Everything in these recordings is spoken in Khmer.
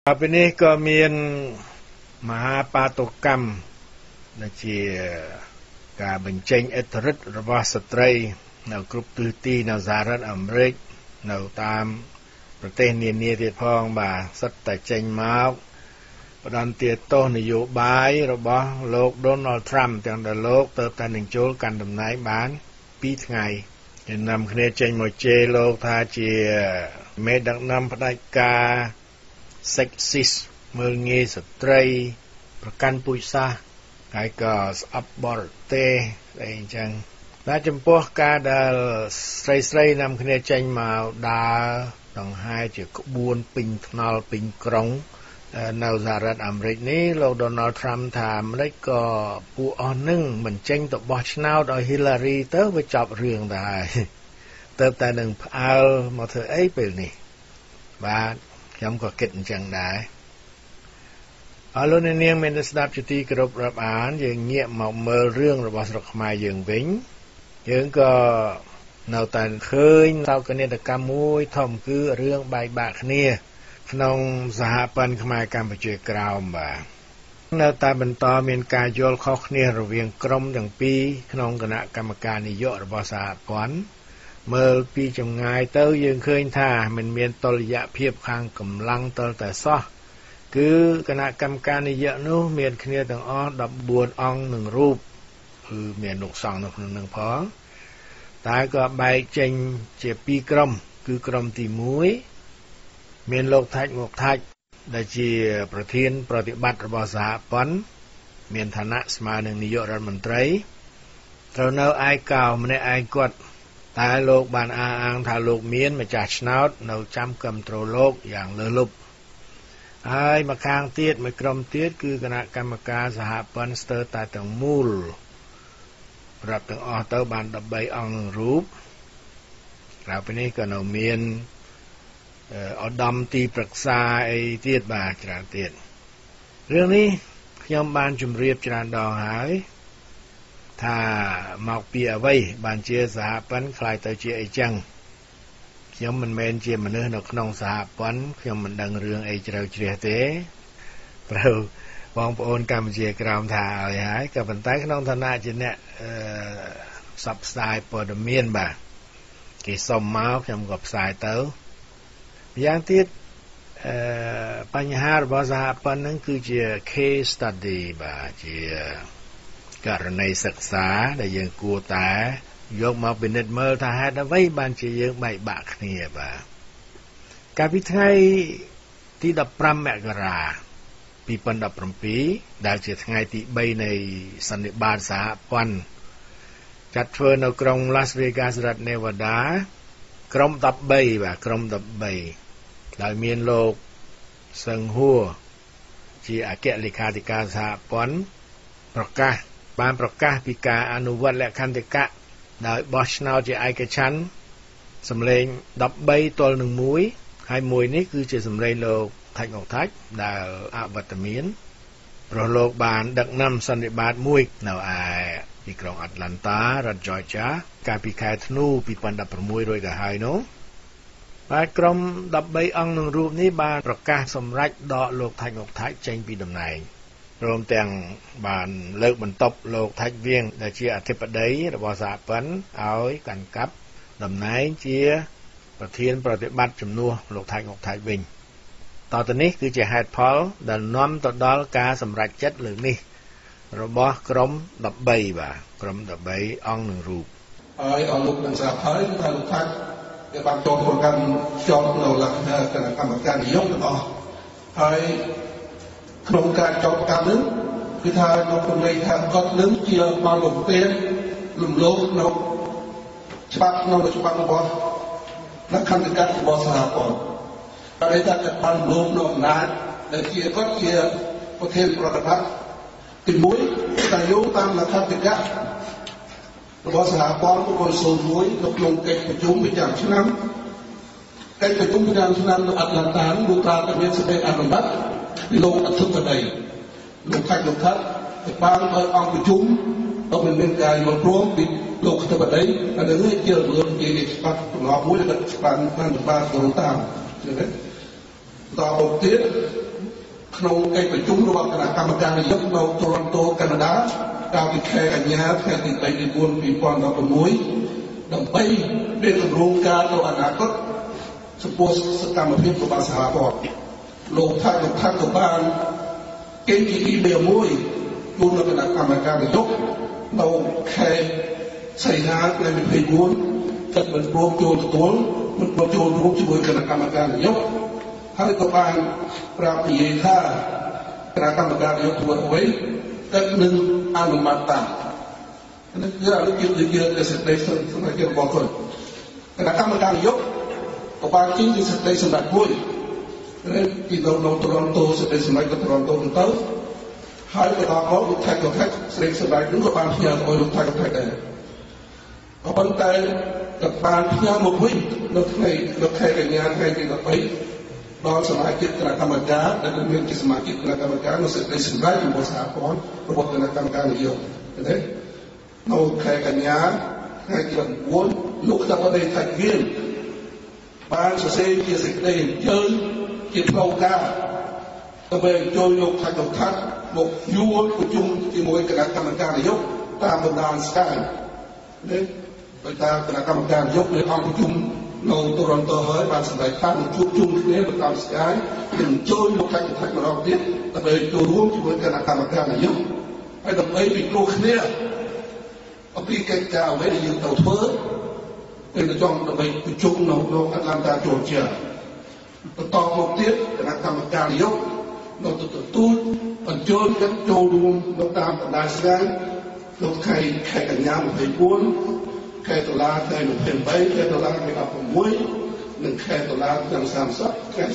ពេលនេះក៏មានមហាបាតុកម្មដែលជាការបញ្ចេញឥទ្ធិឫទ្ធិរបស់ស្ត្រីនៅគ្រប់ទិសទីនៅសហរដ្ឋអាមេរិកនៅតាមប្រទេសនានាទៀតផងបាទសិតតែចេញមកផ្ដន្ទាទោសនយោបាយរបស់លោក Donald Trump ទាំងដែលលោកទៅតែនឹងចូលកាន់តំណែងបាន2ថ្ងៃគេនាំគ្នាចេញមកជេរលោកថាជាមេដឹកនាំផ្ដាច់ការ sexist មើលងាយស្ត្រីប្រកាន់ពូជសាសន៍ហើយក៏ស្អប់បរទេសអីអញ្ចឹងតែចំពោះការដែលស្រីៗនាំគ្នាចេញមកដើរដង្ហែជាក្បួនពេញថ្នល់ពេញក្រុងនៅសហរដ្ឋអាមេរិកនេះលោក Donald Trump ថាម្លេចក៏ពួកអស់នឹងមិនចេញទៅបោះឆ្នោតឲ្យ Hillary ទៅវាចប់រឿងទៅហើយទៅតែនឹងផ្អើលមកធ្វើអីពេលនេះបាទខ្ញុំក៏គិតអញ្ចឹងដែរអរលោកអ្នកនាងមានស្ដាប់ជាទីគោរពរាប់អានយើងងាកមកមើលរឿងរបស់ស្រុកខ្មែរយើងវិញយើងក៏នៅតែឃើញសោកនាដកម្មមួយធំគឺរឿងបែកបាក់គ្នាក្នុងសហព័ន្ធខ្មែរកម្ពុជាក្រោមបាទនៅតែបន្តមានការយល់ខុសគ្នារវាងក្រុមទាំងពីរក្នុងគណៈកម្មការនយោបាយរបស់សហព័ន្ធមើលពីចម្ងាយទៅយើងឃើញថាមិនមានតុល្យភាពខាងកម្លាំងតលតែសោះគឺគណៈកម្មការនយោបាយនោះមានគ្នាទាំងអស់14អង្គនឹងរូបគឺមានលោកសង្ឃនៅក្នុងនឹងផងតែក៏បែកចេញជា2ក្រុមគឺក្រុមទី1មានលោកថាច់មកថាច់ដែលជាប្រធានប្រតិបត្តិរបស់សហព័ន្ធមានឋានៈស្មើនឹងនាយករដ្ឋមន្ត្រីត្រូវនៅឯកោម្នាក់ឯងគាត់តែលោកបានអះអាងថាលោកមានម្ចាស់ឆ្នោតនៅចាំគ្រប់គ្រងលោកយ៉ាងលើសលប់ហើយមកខាងទៀតមួយក្រុមទៀតគឺគណៈកម្មការសហព័ន្ធស្ទើរតែទាំងមូលរាប់ទាំងអស់ទៅបាន13អង្គរូបក្រៅពីនេះក៏នៅមានឧត្តមទីប្រឹក្សាអីទៀតបាទច្រើនទៀតរឿងនេះខ្ញុំបានជម្រាបច្រើនដងហើយថាមកពីអ្វីបានជាសហព័ន្ធខ្លាយទៅជាអីចឹងខ្ញុំមិនមែនជាមនុស្សនៅក្នុងសហព័ន្ធខ្ញុំមិនដឹងរឿងអីជ្រៅជ្រះទេព្រោះបងប្អូនកម្ពុជាក្រោមថាឲ្យហើយក៏ប៉ុន្តែក្នុងឋានៈជាអ្នកផ្សព្វផ្សាយព័ត៌មានបាទគេសុំមកខ្ញុំក៏ផ្សាយទៅយ៉ាងទៀតបញ្ហារបស់សហព័ន្ធហ្នឹងគឺជា case study បាទជាករណីសិក្សាដែលយើងគួរតែយកមកពិនិត្យមើលថាហេតុអ្វីបានជាយើងបែកបាក់គ្នាបាទកាលពីថ្ងៃទី15មករា2017ដែលជាថ្ងៃទី3នៃសន្និបាតសហព័ន្ធចាត់ធ្វើនៅក្រុង Las Vegas រដ្ឋ Nevada ក្រុម13បាទក្រុម13ដោយមានលោកសឹងហួរជាអគ្គលេខាធិការសហព័ន្ធបានប្រកាសពីការអនុវត្តលក្ខន្តិកៈដោយបោះឆ្នោតជាឯកច្ឆន្ទសម្លេង13ទល់នឹង1ហើយមួយនេះគឺជាសម្លេងលោកថាច់មកថាច់ដែលអវត្តមានព្រោះលោកបានដឹកនាំសន្និបាតមួយនៅឯទីក្រុង Atlanta រដ្ឋ Georgia កាលពីខែធ្នូ2016រួចទៅហើយនោះបាទក្រុម13អង្គនឹងរូបនេះបានប្រកាសសម្រេចដកលោកថាច់មកថាច់ចេញពីតំណែងព្រមទាំងបានលើកបន្ទប់លោកថាច់វៀងដែលជាអធិបតីរបស់សហព័ន្ធឲ្យកាន់កាប់តំណែងជាប្រធានប្រតិបត្តិជំនួសលោកថាច់មកថាច់វិញតទៅនេះគឺជាហេតុផលដែលនាំទៅដល់ការសម្រេចចិត្តលើនេះរបស់ក្រុម13បាទក្រុម13អង្គនឹងរូបហើយអរលោកនឹងស្រាប់ហើយថាលោកថាច់គេបានចូលប្រកាន់ជាប់នៅលក្ខណៈគណៈកម្មការនយោបាយទាំងអស់ហើយក្នុងការចោទប្រកាន់នេះគឺថានៅក្នុងន័យថាគាត់នឹងជាបានបំពេញលំលោភនៅច្បាប់របស់លក្ខន្តិកៈរបស់សហព័ន្ធតែថាគាត់បានលំលោភនៅអំណាចដែលជាគាត់ជាប្រធានប្រតិបត្តិទី1តែយោងតាមលក្ខន្តិកៈរបស់សហព័ន្ធ101នៅក្នុងកិច្ចប្រជុំប្រចាំឆ្នាំកិច្ចប្រជុំប្រចាំឆ្នាំនៅ Atlanta លោកថាមានសេចក្តីអនុម័តពីលោកអធិបតីលោកថាច់លោកថាបានឲ្យអង្គប្រជុំတော့មានការយល់ព្រមពីលោកអធិបតីហើយនឹងជារឿងជាច្បាប់ទម្លាប់មួយដែលបានបានទៅតាមចឹងទេតទៅទៀតក្នុងកិច្ចប្រជុំរបស់គណៈកម្មការនយោបាយនៅទូរ៉ុនតូកាណាដាកាលពីខែកញ្ញាថ្ងៃទី3 ទី 4 2016ដើម្បីមានគម្រោងការទៅអនាគតចំពោះសកម្មភាពរបស់សហព័ន្ធលោកថាក៏បានគេងពី2មួយជូនគណៈកម្មការនយោបាយនៅខែសីហាថ្ងៃ24ទឹកមិនព្រមចូលទទួលមិនព្រមចូលរួមជាមួយគណៈកម្មការនយោបាយហើយក៏បានប្រាប់និយាយថាគណៈកម្មការនយោបាយធ្វើអ្វីទឹកនឹងអនុម័តតាមនេះគឺអនុជាសេចក្តីសម្រេចរបស់គាត់គណៈកម្មការនយោបាយក៏បានជិះសេចក្តីសម្រេចមួយពីនៅទូរ៉ុនតូសេចក្តីសម្រេចទៅទូរ៉ុនតូទៅហើយបន្តមកលោកថៃក៏ស្រីសម្រេចនោះក៏បានផ្ញើឲ្យលោកថៃក៏ដែរក៏ប៉ុន្តែក៏បានផ្ញើមកវិញនៅខែកញ្ញាថ្ងៃទី13ដល់សមាជិកគណៈកម្មការដែលមានជាសមាជិកគណៈកម្មការនៅសេចក្តីសម្រេចរបស់សហព័ន្ធរបស់គណៈកម្មការនយោបាយទេនៅខែកញ្ញាថ្ងៃទី9លោកតាបតីថាគៀនបានសរសេរជាសេចក្តីអញ្ជើញជាផ្លូវការដើម្បីចូលយកថាកថាមកយួរប្រជុំជាមួយគណៈកម្មការនយោបាយតាមបណ្ដាស្កាយនេះដោយតាមគណៈកម្មការនយោបាយអង្គប្រជុំនៅទូរ៉ុនតូហើយបានសម្រេចថានឹងជួបជុំគ្នានៅតាមស្កាយនឹងចូលមកថាកថាម្ដងទៀតដើម្បីចូលរួមជាមួយគណៈកម្មការនយោបាយហើយដើម្បីពិគ្រោះគ្នាអំពីកិច្ចការអ្វីដែលយើងត្រូវធ្វើពេលចង់ដើម្បីប្រជុំនៅអាត្លង់តាជូជាបន្តមកទៀតគណៈកម្មការនយោបាយនៅទទួលបញ្ចូលกันចូលរួមនៅតាមបណ្ដាស្កាយនៅខែកញ្ញា24ខែតុលាថ្ងៃ28ខែតុលាថ្ងៃ16និងខែតុលាថ្ងៃ30ខែ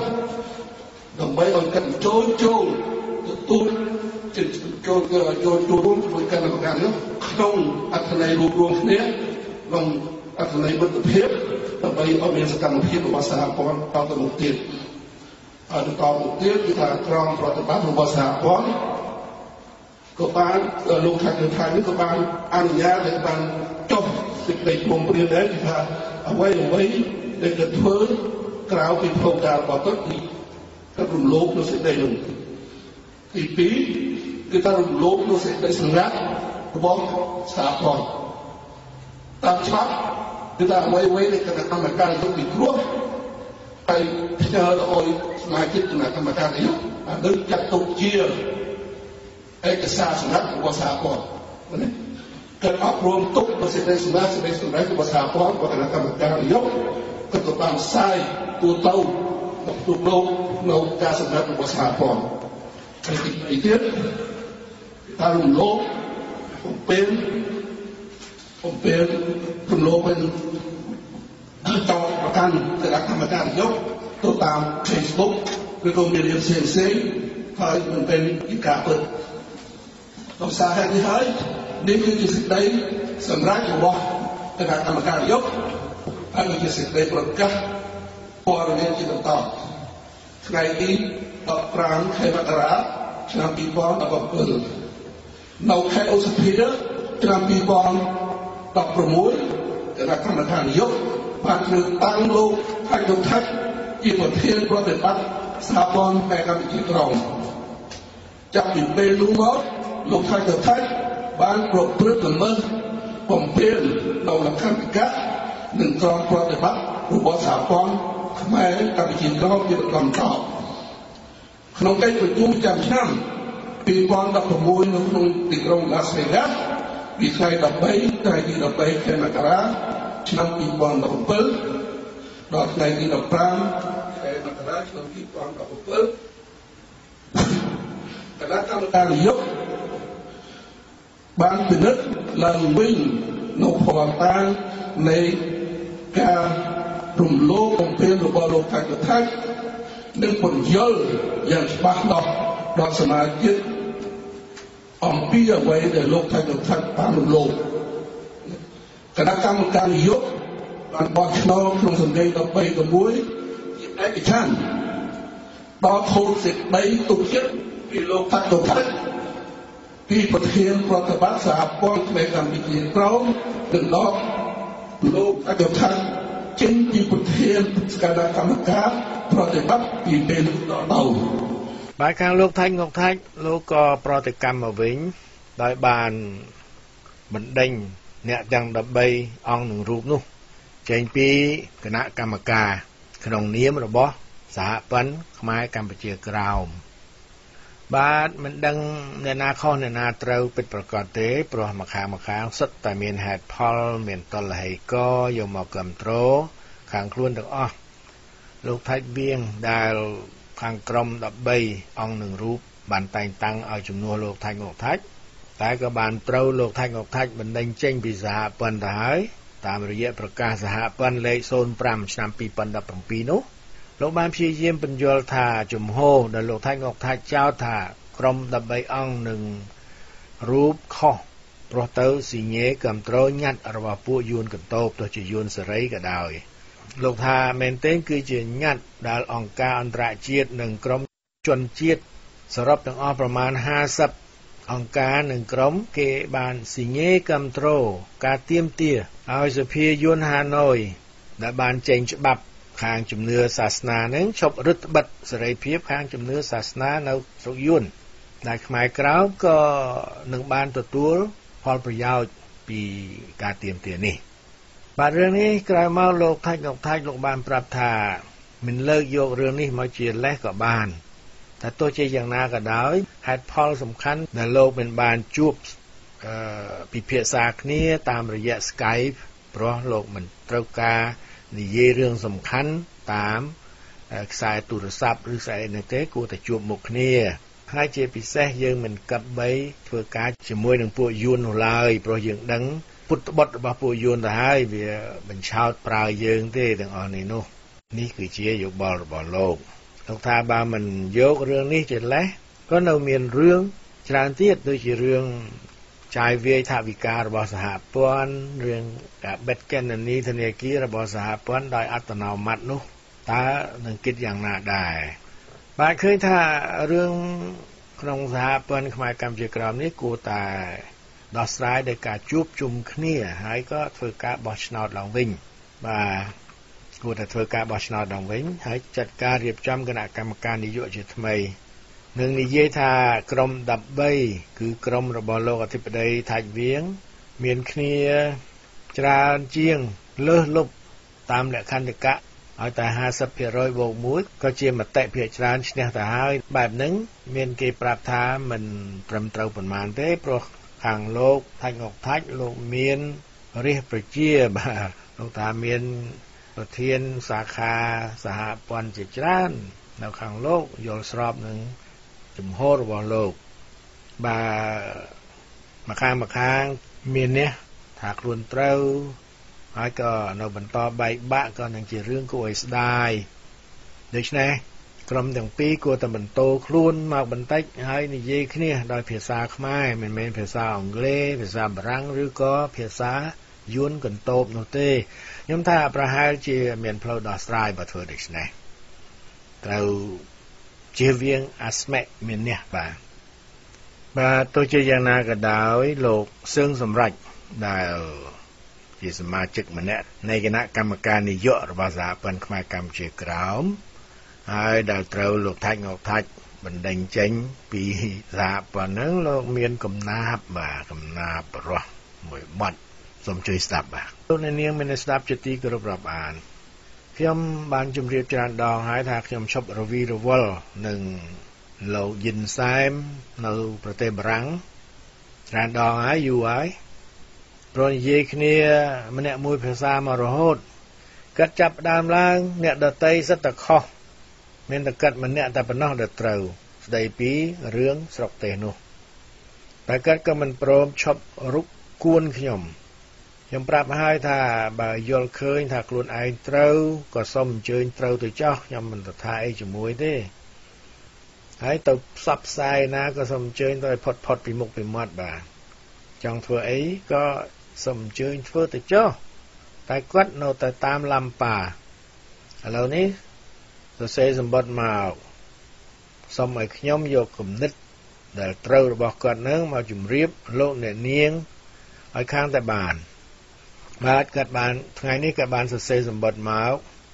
30ដើម្បីឲ្យកាត់ចូលទទួលចូលរួមជាមួយគណៈកម្មការនេះក្នុងអត្ថន័យរួមគ្នាក្នុងអត្ថន័យមិត្តភាពដើម្បីឲ្យមានសកម្មភាពរបស់សហព័ន្ធតទៅមុខទៀតហើយបន្តមកទៀតគឺថាក្រមប្រតិបត្តិរបស់សហព័ន្ធក៏បានលោកថានេះក៏បានអនុញ្ញាតឲ្យបានចុះសេចក្តីព្រមព្រៀងដែរថាអ្វីដែលគាត់ធ្វើក្រៅពីផ្លូវការរបស់គាត់គឺរំលោភនៅសេចក្តីនោះទី2គឺថារំលោភនៅសេចក្តីសម្រាប់របស់សហព័ន្ធតាមច្បាប់គឺថាអ្វីដែលគណៈកម្មការនយោបាយពិគ្រោះហើយផ្ញើទៅឲ្យសមាជិកគណៈកម្មការនយោបាយនឹងចាត់ទុកជាឯកសារសម្រាប់របស់សហព័ន្ធណាគាត់អប់រំទុកប្រសិទ្ធិសម្រាប់របស់សហព័ន្ធរបស់គណៈកម្មការនយោបាយគាត់ក៏បានផ្សាយទូទៅទុកលោកនៅការសម្រាប់របស់សហព័ន្ធហើយទី2ទៀតការរំលោភបំពេញរំលោភទៅប្រកាន់គណៈកម្មការនយោបាយទៅតាម Facebook ឬក៏មានរៀបផ្សេងហើយមិនเป็นពីការពិតដោយសារហេតុនេះហើយនេះគឺជាសេចក្តីសម្រេចរបស់គណៈកម្មការនយោបាយហើយជាសេចក្តីប្រកាសព័ត៌មានជាបន្តថ្ងៃទី15ខែមករាឆ្នាំ2017នៅខែឧសភាឆ្នាំ2016គណៈកម្មការនយោបាយបានជ្រើសតាំងលោកថាច់លោកថាច់ជាប្រធានប្រតិបត្តិសហព័ន្ធឯករាជ្យជាតិក្រុងចាប់ពីពេលនោះមកលោកថាច់លោកថាច់បានប្រព្រឹត្តល្មើសបំពេញនៅលក្ខន្តិកៈនិងក្រមប្រតិបត្តិរបស់សហព័ន្ធខ្មែរកម្ពុជាក្រមជាបន្តក្នុងកិច្ចប្រជុំប្រចាំឆ្នាំ2016នៅក្នុងទីក្រុង Las Vegas ពីថ្ងៃ13ថ្ងៃទី13ខែមករាឆ្នាំ2017ដល់ថ្ងៃទី15ខែមករាឆ្នាំ2017គណៈកម្មការនយោបាយបានពិនិត្យឡើងវិញនៅភស្តុតាងនៃការរំលោភបំពានរបស់លោកថាច់លោកថាច់និងបញ្យល់យ៉ាងច្បាស់ដល់សមាជិកអំពីអ្វីដែលលោកថាច់លោកថាច់បានរំលោភគណៈកម្មការនយោបាយបានបោះឆ្នោតក្នុងសម្លេង13-6ជាឯកច្ឆន្ទដល់ធូរសេចក្តីទុកចិត្តពីលោកថាច់លោកថាច់ពីប្រធានប្រតិបត្តិសហព័ន្ធខ្មែរកម្ពុជាក្រមនិងដល់លោកថាច់លោកថាច់ចេញពីប្រធានគណៈកម្មការប្រតិបត្តិពីពេលដល់ bài khangលោកថៃងុកថៃលោកក៏ប្រតិកម្មមកវិញដោយបានបណ្ដេញអ្នកទាំង13អង្គនឹងរូបនោះចេញពីគណៈកម្មការក្នុងនាមរបស់សហព័ន្ធខ្មែរកម្ពុជាក្រោមបាទមិនដឹងអ្នកណាខុសអ្នកណាត្រូវពិតប្រាកដទេព្រោះម្ខាងសុទ្ធតែមានហេតុផលមានតលហេកយកមកគ្រប់គ្រងខាងខ្លួនទាំងអស់លោកថៃវៀងដែលខាងក្រុម13អង្គនឹងរូបបានតែងតាំងឲ្យជំនួសលោកថៃងុកថៃតែក៏បានត្រូវលោកថៃងុកថៃបណ្ដេញចេញពីសហព័ន្ធទៅហើយតាមរយៈប្រកាសសហព័ន្ធលេខ05ឆ្នាំ2017នោះលោកបានព្យាយាមបញ្យល់ថាជំហរដែលលោកថៃងុកថៃចោទថាក្រុម13អង្គនឹងរូបខុសព្រោះទៅស៊ីញេគ្រប់គ្រងញ៉ាត់របស់ពួកយួនកន្តោបទោះជាយួនសេរីក៏ដោយលោកថាមែនទែនគឺជាញ៉ាត់ដែលអង្គការអន្តរជាតិនិងក្រុមជនជាតិសរុបទាំងអស់ប្រមាណ50អង្គការនិងក្រុមគេបានស៊ីញេគ្រប់គ្រងការទាមទារឲ្យសភាយួនហាណូយដែលបានចេញច្បាប់ខាងជំនឿសាសនានឹងឈប់រឹតបន្តឹងសេរីភាពខាងជំនឿសាសនានៅស្រុកយួនដែលខ្មែរក្រៅក៏នឹងបានទទួលផលប្រយោជន៍ពីការទាមទារនេះបាទរឿងនេះក្រោយមកលោកថៃងុកថៃលោកបានប្រាប់ថាមិនលើកយករឿងនេះមកជាលេសក៏បានតែទោះជាយ៉ាងណាក៏ដោយហេតុផលសំខាន់ដែលលោកមិនបានជួបពិភាក្សាគ្នាតាមរយៈ Skype ព្រោះលោកមិនត្រូវការនិយាយរឿងសំខាន់តាមខ្សែទូរស័ព្ទឬខ្សែអីនោះទេគួរតែជួបមុខគ្នាហើយជាពិសេសយើងមិនកាប់បីធ្វើការជាមួយនឹងពួកយួននោះឡើយព្រោះយើងដឹងពុតបុតរបស់ពួកយួនទៅហើយវាបញ្ឆោតប្រើយើងទេទាំងអស់នេះនោះនេះគឺជាយោបល់របស់លោកថាបើមិនយករឿងនេះជាលេសក៏នៅមានរឿងច្រើនទៀតដូចជារឿងចាយវាយថវិការបស់សហព័ន្ធរឿងការបិទគណនីធនាគាររបស់សហព័ន្ធដោយអត្តនោម័តនោះតើនឹងគិតយ៉ាងណាដែរបាទឃើញថារឿងក្នុងសហព័ន្ធខ្មែរកម្ពុជាក្រោមនេះគួរតែដោះស្រាយដោយការជួបជុំគ្នាហើយក៏ធ្វើការបោះឆ្នោតឡើងវិញបាទគួរតែធ្វើការបោះឆ្នោតឡើងវិញហើយចាត់ការរៀបចំគណៈកម្មការនយោបាយជាថ្មីនឹងនិយាយថាក្រុម13គឺក្រុមរបស់លោកអធិបតីថៃវៀងមានគ្នាច្រើនជាងលើសលប់តាមលក្ខន្តិកៈឲ្យតែ 50% បូក1ក៏ជាមតិភាគច្រើនឈ្នះទៅហើយបែបហ្នឹងមានគេប្រាប់ថាមិនត្រឹមត្រូវប៉ុន្មានទេព្រោះខាងលោកថៃងុកថៃលោកមានរាជប្រជាបាទលោកថាមានប្រធានសាខាសហព័ន្ធជាច្រើននៅខាងលោកយល់ស្របនឹងជំហររបស់លោកបាទម្ខាងមាននេះថាខ្លួនត្រូវហើយក៏នៅបន្តបែកបាក់ក៏នឹងជារឿងគួរឲ្យស្ដាយដូច្នេះក្រុមទាំងពីរគួរតែបន្តខ្លួនមកបន្តិចហើយនិយាយគ្នាដោយភាសាខ្មែរមិនមែនភាសាអង់គ្លេសភាសាបារាំងឬក៏ភាសាយួនកន្តោបនោះទេខ្ញុំថាប្រហែលជាមានផ្លូវដោះស្រាយបើធ្វើដូច្នេះត្រូវជៀសវាងអាស្មេមាននេះបាទទោះជាយ៉ាងណាក៏ដោយលោកសឿងសម្រេចដែលជាសមាជិកម្នាក់នៃគណៈកម្មការនយោបាយរបស់សហព័ន្ធខ្មែរកម្ពុជាក្រោមហើយដែលត្រូវលោកថៃងុកថៃបណ្ដេញចេញពីសហព័ន្ធហ្នឹងលោកមានកំណាព្យកំណាព្យរស់មួយបទសូមជួយស្ដាប់បាទលោកអ្នកនាងមានស្ដាប់ជាទីគោរពរាប់អានខ្ញុំបានជម្រាបច្រើនដងហើយថាខ្ញុំឈប់រវីរវល់នឹងលោកយិនសែមនៅប្រទេសបារាំងច្រើនដងហើយយូរហើយព្រោះនិយាយគ្នាម្នាក់មួយភាសាមករហូតគាត់ចាប់ដើមឡើងអ្នកដតីសិតតែខុសមានតែគាត់ម្នាក់តែប៉ុណ្ណោះដែលត្រូវស្ដីពីរឿងស្រុកទេសនោះតែគាត់ក៏មិនព្រមឈប់រុកគួនខ្ញុំប្រាប់ហើយថាបើយល់ឃើញថាខ្លួនឯងត្រូវក៏សូមអញ្ជើញត្រូវទៅចោះខ្ញុំមិនទៅថាអីជាមួយទេហើយទៅផ្សព្វផ្សាយណាក៏សូមអញ្ជើញទៅឲ្យផុតពីមុខពីមាត់បាទចង់ធ្វើអីក៏សូមអញ្ជើញធ្វើទៅចោះតែគាត់នៅតែតាមឡំប៉ាឥឡូវនេះសរសេរសម្បត្តិមកសូមឲ្យខ្ញុំយកគំនិតដែលត្រូវរបស់គាត់នឹងមកជម្រាបលោកអ្នកនាងឲ្យខាងតែបានបាទគាត់បានថ្ងៃនេះគាត់បានសរសេរសម្បត្តិមក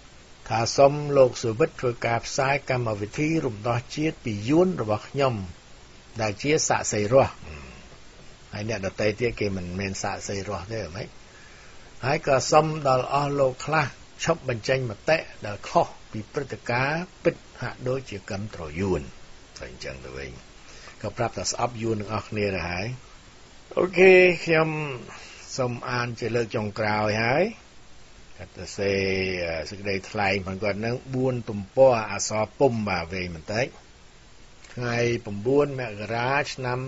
ខាសុំលោកសុវិតធ្វើការផ្សាយកម្មវិធីរំដោះជាតិពីយួនរបស់ខ្ញុំដែលជាសាក្សីរស់ហើយអ្នកដទៃទៀតគេមិនមែនសាក្សីរស់ទេហ្មងហើយក៏សុំដល់អស់លោកខ្លះឈប់បញ្ចេញមតិដែលខុសពីព្រឹត្តិការណ៍ពិតហាក់ដូចជាកម្មត្រយួនតែអញ្ចឹងទៅវិញក៏ប្រាប់ថាស្អប់យួនទាំងអស់គ្នាទៅហើយអូខេខ្ញុំសូមអានជាលើកចុងក្រោយហើយគាត់ទៅសេសេចក្តីថ្លែងផងគាត់នឹង4ទំព័រអក្សរពុំបាទវែងបន្តិចថ្ងៃ9មករាឆ្នាំ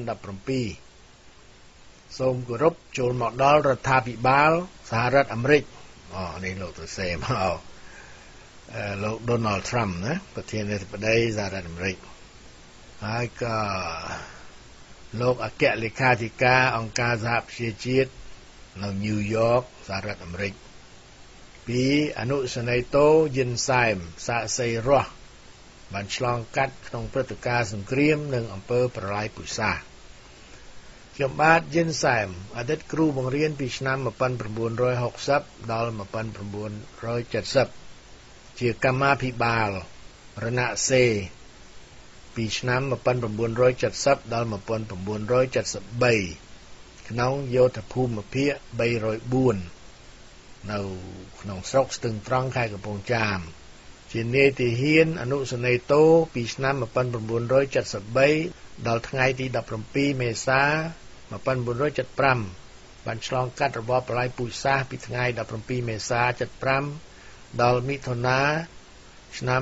2017សូមគោរពចូលមកដល់រដ្ឋាភិបាលសហរដ្ឋអាមេរិកនេះលោកទៅសេមកលោក Donald Trump ណាប្រធានាធិបតីសហរដ្ឋអាមេរិកហើយក៏លោកអគ្គលេខាធិការអង្គការសហប្រជាជាតិនៅ New York សហរដ្ឋអាមេរិកពីអនុសេនីយ៍តូយិនសែមសាក្សីរស់បានឆ្លងកាត់ក្នុងព្រឹត្តិការណ៍សង្គ្រាមនិងអំពើប្រល័យពូជសាសន៍ខ្ញុំបាទយិនសែមអតីតគ្រូបង្រៀនពីឆ្នាំ1960ដល់1970ជាកម្មាភិបាលរណសេរពីឆ្នាំ1970ដល់1973ក្នុងយោធភូមិភាគ304នៅក្នុងស្រុកស្ទឹងត្រង់ខេត្តកំពង់ចាមជានាយទាហានអនុសេនីយ៍តូពីឆ្នាំ1973ដល់ថ្ងៃទី17មេសា1975បានឆ្លងកាត់របបប្រល័យពូជសាសន៍ពីថ្ងៃ17មេសា75ដល់មិថុនាឆ្នាំ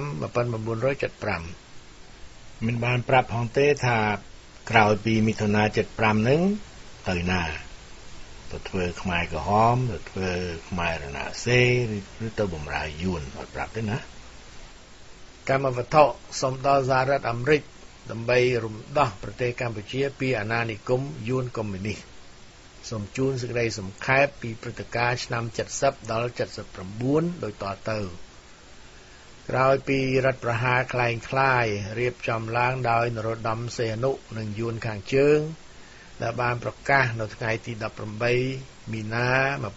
1975មិនបានប្រាប់ផងទេថាក្រោយពីមិថុនា75ហ្នឹងទៅណាទៅធ្វើខ្មែរក្រហមទៅធ្វើខ្មែររណសេរឬទៅបម្រើយួនអត់ប្រាប់ទេណាកម្មវត្ថុសូមដល់សហរដ្ឋអាមេរិកដើម្បីរំដោះប្រទេសកម្ពុជាពីអាណានិគមយួនកុម្មុយនីសសូមជូនសេចក្តីសង្ខេបពីព្រឹត្តិការណ៍ឆ្នាំ70ដល់79ដូចតទៅក្រោយពីរដ្ឋប្រហារคล้ายៗរៀបចំឡើងដោយនរោត្តមសីហនុនិងយួនខាងជើងដែលបានប្រកាសនៅថ្ងៃទី18មីនា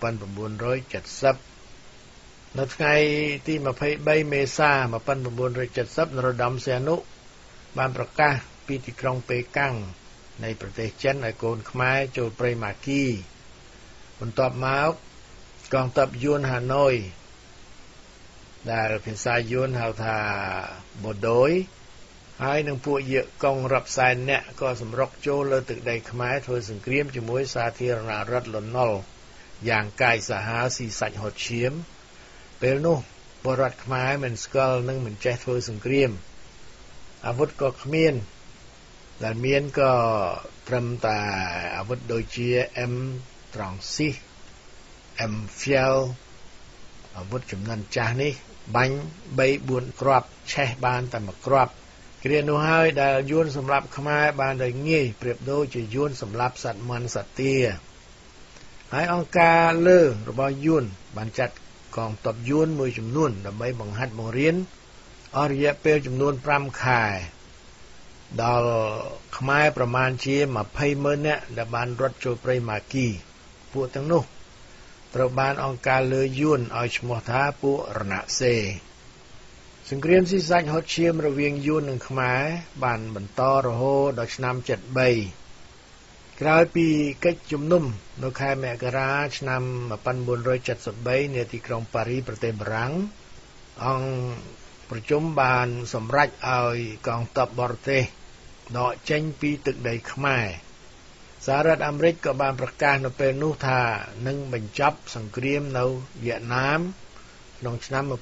1970នៅថ្ងៃទី23មេសា1970នរោត្តមសីហនុបានប្រកាសពីទីក្រុងប៉េកាំងនៃប្រទេសចិនឲ្យកូនខ្មែរចូលព្រៃម៉ាគីបន្ទាប់មកកងទ័ពយួនហាណូយដែលភាសាយួនហៅថាបូដូយហើយនឹងពួកយាកុងរាប់សែននាក់ក៏សម្រុកចូលលើទឹកដីខ្មែរធ្វើសង្គ្រាមជាមួយសាធារណរដ្ឋលន់នល់យ៉ាងកាយសាហាវស៊ីសាច់ហត់ឈាមពេលនោះពលរដ្ឋខ្មែរមិនស្គាល់និងមិនចេះធ្វើសង្គ្រាមអាវុធក៏គ្មានដែលមានក៏ត្រឹមតែអាវុធដូចជា M36 M-Fiel អាវុធចំនួនចាស់នេះបាញ់ 3-4 គ្រាប់ឆេះបានតែមួយគ្រាប់គ្រានោះហើយដែលយួនសម្លាប់ខ្មែរបានដោយងាយប្រៀបដូចជាយួនសម្លាប់សត្វមាន់សត្វទាហើយអង្គការលើរបស់យួនបានចាត់កងទ័ពយួនមួយចំនួនដើម្បីបង្ហាត់បង្រៀនអស់រយៈពេលចំនួន5ខែដល់ខ្មែរប្រមាណជា20,000 នាក់ដែលបានរត់ចូលព្រៃម៉ាគីពួកទាំងនោះត្រូវបានអង្គការលើយួនឲ្យឈ្មោះថាពួករណសេរសង្គ្រាមស៊ីសាច់ហត់ឈាមរវាងយួននិងខ្មែរបានបន្តរហូតដល់ឆ្នាំ73ក្រោយពីកិច្ចជំនុំនៅខែមករាឆ្នាំ1973នាទីក្រុងប៉ារីប្រទេសបារាំងអង្គប្រជុំបានសម្រេចឲ្យកងទ័ពបរទេសដកចេញពីទឹកដីខ្មែរសហរដ្ឋអាមេរិកក៏បានប្រកាសនៅពេលនោះថានឹងបញ្ចប់សង្គ្រាមនៅវៀតណាមក្នុងឆ្នាំ1975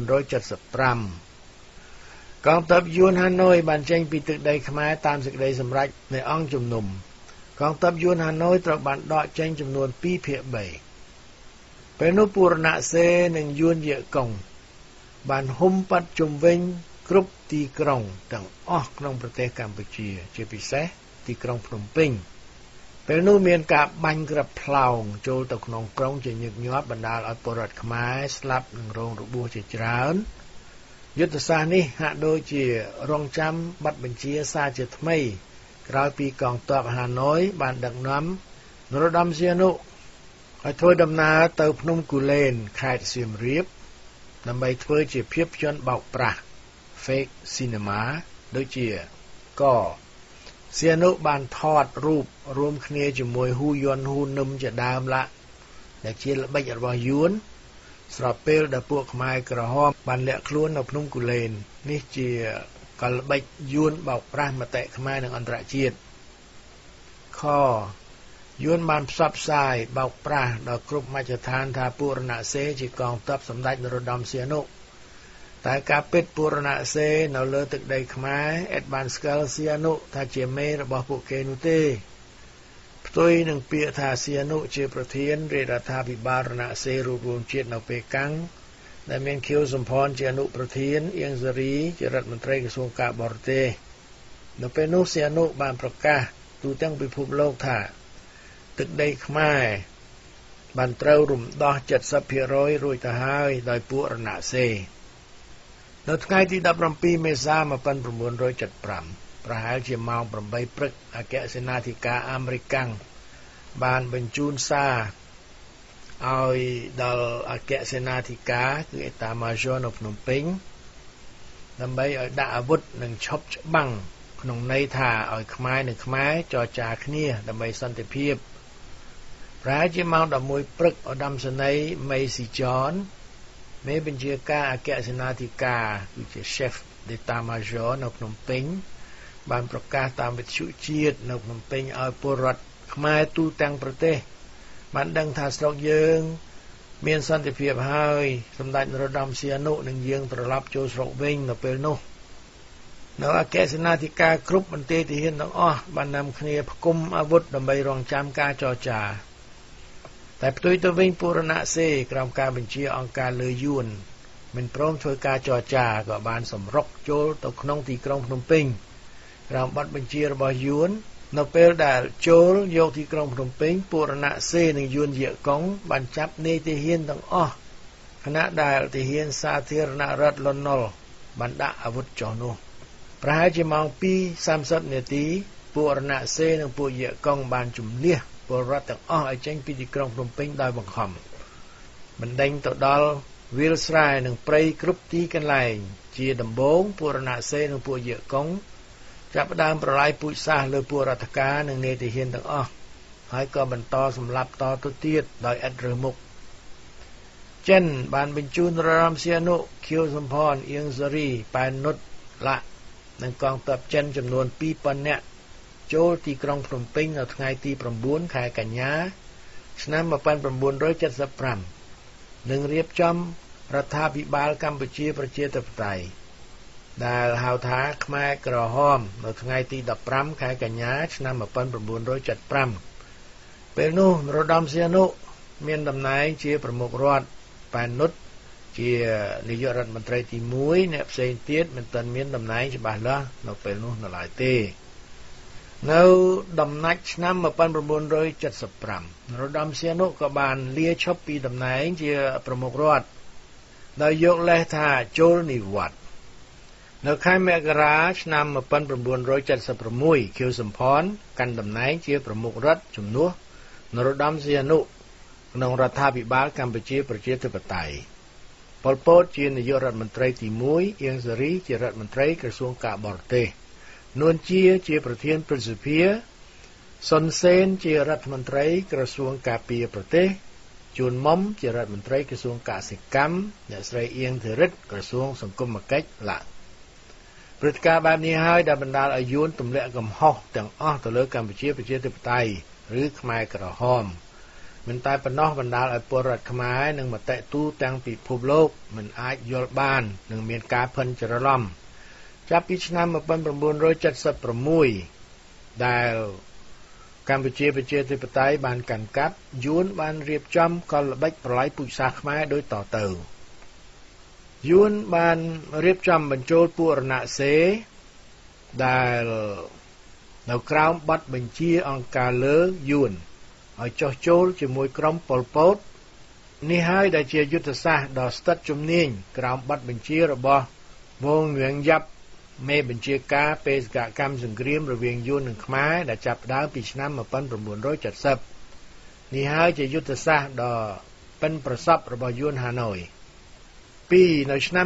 កងទ័ពយួនហាណូយបានចេញពីទឹកដីខ្មែរតាមសេចក្តីសម្រេចនៃអង្គជំនុំកងទ័ពយួនហាណូយត្រូវបានដកចេញចំនួន2/3ពេលនោះពួករណសេរនិងយួនយាកុងបានហុំប៉ាត់ជុំវិញគ្រប់ទីក្រុងទាំងអស់ក្នុងប្រទេសកម្ពុជាជាពិសេសទីក្រុងភ្នំពេញពេលនោះមានការបាញ់គ្រាប់ផ្លោងចូលទៅក្នុងក្រុងជាញឹកញាប់បណ្ដាលឲ្យពលរដ្ឋខ្មែរស្លាប់និងរងរបួសជាច្រើនយុទ្ធសាស្ត្រនេះហាក់ដូចជារងចាំបាត់បញ្ជាសារជាថ្មីក្រោយពីកងទ័ពហាណូយបានដឹកនាំនរោត្តមសីហនុឲ្យធ្វើដំណើរទៅភ្នំគូលែនខេត្តសៀមរាបដើម្បីធ្វើជាភាពយន្តបោកប្រាស់ fake cinema ដូចជាក៏សៀនុបានថតរូបរួមគ្នាជាមួយហ៊ូយន់ហ៊ូនឹមជាដើមឡាដែលជាល្បិចរបស់យួនស្របពេលដែលពួកខ្មែរក្រហមបានលាក់ខ្លួននៅភ្នំគូលែននេះជាកលល្បិចយួនបោកប្រាស់មតិខ្មែរនិងអន្តរជាតិខយួនបានផ្សព្វផ្សាយបោកប្រាស់ដល់គ្រប់មជ្ឈដ្ឋានថាពរណសេជាកងទ័ពសម្ដេចនរោត្តមសីហនុតែការពិតពរណសេនៅលើទឹកដីខ្មែរអេតបានស្គាល់សីហនុថាជាមេរបស់ពួកគេនោះទេផ្ទុយនឹងពាក្យថាសីហនុជាប្រធានរាជរដ្ឋាភិបាលរណសេរីរួមជាតិនៅប៉េកាំងដែលមានខៀវសំផនជាអនុប្រធានអៀងសេរីជារដ្ឋមន្ត្រីក្រសួងការបរទេសនៅពេលនោះសីហនុបានប្រកាសទូទាំងពិភពលោកថាទឹកដីខ្មែរបានត្រូវរំដោះ 70% រួចទៅហើយដោយពួករណសេរីនៅថ្ងៃទី17មេសា1975ប្រហែលជាម៉ោង 8 ព្រឹកអគ្គសេនាធិការអាមេរិកបានបញ្ជូនសារឲ្យដល់អគ្គសេនាធិការគឺអេតាម៉ាយ៉ូនៅភ្នំពេញដើម្បីឲ្យដាក់អាវុធនិងឈប់ច្បាំងក្នុងន័យថាឲ្យខ្មែរនិងខ្មែរចរចាគ្នាដើម្បីសន្តិភាពប្រហែលជាម៉ោង 11 ព្រឹកឧត្តមសេនីយ៍មេស៊ីចនមេបញ្ជាការអគ្គសេនាធិការគឺជា Chef d'État-Major នៅភ្នំពេញបានប្រកាសតាមវិទ្យុជាតិនៅភ្នំពេញឲ្យពលរដ្ឋខ្មែរទូទាំងប្រទេសបានដឹងថាស្រុកយើងមានសន្តិភាពហើយសម្ដេចនរោត្តមសីហនុនឹងយាងត្រឡប់ចូលស្រុកវិញនៅពេលនោះនៅអគ្គសេនាធិការគ្រប់មន្ត្រីទាហានទាំងអស់បាននាំគ្នាផ្គុំអាវុធដើម្បីរងចាំការចរចាតែផ្ទុយទៅវិញពរណសេរីក្រោមការបញ្ជាអង្គការលើយួនមិនព្រមធ្វើការចរចាក៏បានសម្រុកចូលទៅក្នុងទីក្រុងភ្នំពេញក្រោមបទបញ្ជារបស់យួននៅពេលដែលចូលយកទីក្រុងភ្នំពេញពរណសេរីនិងយួនយាកុងបានចាប់នាយទាហានទាំងអស់ខណៈដែលទាហានសាធារណរដ្ឋលន់នល់បានដាក់អាវុធចុះនោះប្រហែលជាម៉ោង 2:30 នាទីពរណសេរីនិងពួកយាកុងបានជំនះពលរដ្ឋទាំងអស់ឲ្យចេញពីទីក្រុងភ្នំពេញដោយបង្ខំបណ្ដេញទៅដល់វាលស្រែនិងព្រៃគ្រប់ទីកន្លែងជាដំបូងពរណសេរីនិងពួកយាកុងចាប់ផ្ដើមប្រឡាយពូជសាសន៍លើពួករដ្ឋការនិងនាយទាហានទាំងអស់ហើយក៏បន្តសម្លាប់តទៅទៀតដោយឥតរើសមុខចិនបានបញ្ជូននរោត្តមសីហនុខៀវសំផនអៀងសេរីប៉ែននុតឡានិងកងទ័ពចិនចំនួន 2,000 នាក់ចូលទីក្រុងភ្នំពេញនៅថ្ងៃទី 9 ខែកញ្ញាឆ្នាំ 1975និងរៀបចំរដ្ឋាភិបាលកម្ពុជាប្រជាធិបតេយ្យដែលហៅថាខ្មែរក្រហមនៅថ្ងៃទី 15 ខែកញ្ញាឆ្នាំ 1975ពេលនោះនរោត្តមសីហនុមានតំណែងជាប្រមុខរដ្ឋប៉ែននុតជានាយករដ្ឋមន្ត្រីទី1អ្នកផ្សេងទៀតមិនទាន់មានតំណែងច្បាស់លាស់នៅពេលនោះនៅឡើយទេនៅដំណាច់ឆ្នាំ 1975 នរោត្តមសីហនុក៏បានលាឈប់ពីតំណែងជាប្រមុខរដ្ឋដោយយកលេសថាចូលនិវត្តន៍នៅខែមករាឆ្នាំ 1976 ខៀវសំផនកាន់តំណែងជាប្រមុខរដ្ឋជំនួសនរោត្តមសីហនុក្នុងរដ្ឋាភិបាលកម្ពុជាប្រជាធិបតេយ្យប៉ុលពតជានាយករដ្ឋមន្ត្រីទី1អៀងសេរីជារដ្ឋមន្ត្រីក្រសួងការបរទេសនួនជាប្រធានព្រឹទ្ធសភាសុនសេនជារដ្ឋមន្ត្រីក្រសួងការពារប្រទេសជួនមុំជារដ្ឋមន្ត្រីក្រសួងកសិកម្មអ្នកស្រីអៀងធីរិតក្រសួងសង្គមគិច្ចឡាព្រឹត្តិការណ៍បែបនេះហើយដែលបណ្ដាលឲ្យយួនទម្លាក់កំហុសទាំងអស់ទៅលើកម្ពុជាប្រជាធិបតេយ្យឬខ្មែរក្រហមមិនតែប៉ុណ្ណោះបណ្ដាលឲ្យពលរដ្ឋខ្មែរនិងមតិទូទាំងពិភពលោកមិនអាចយល់បាននិងមានការភិនច្រឡំចាប់ពីឆ្នាំ 1976 ដែលកម្ពុជាប្រជាធិបតេយ្យបានកាន់កាប់យួនបានរៀបចំកលល្បិចប្រឡាយពូជសាសន៍ខ្មែរដោយតទៅយួនបានរៀបចំបញ្ចូលពរណសេរីដែលនៅក្រោមបទបញ្ជាអង្គការលើយួនឲ្យចុះចូលជាមួយក្រុមប៉ុលពតនេះហើយដែលជាយុទ្ធសាស្ត្រដ៏ស្ទាត់ជំនាញក្រោមបទបញ្ជារបស់វងងៀងយ៉ាប់មេបញ្ជាការបេសកកម្មសង្គ្រាមរវាងយួននិងខ្មែរដែលចាប់ផ្ដើមពីឆ្នាំ 1970 នេះហើយជាយុទ្ធសាស្ត្រដ៏ប៉ិនប្រសប់របស់យួនហាណូយនៅឆ្នាំ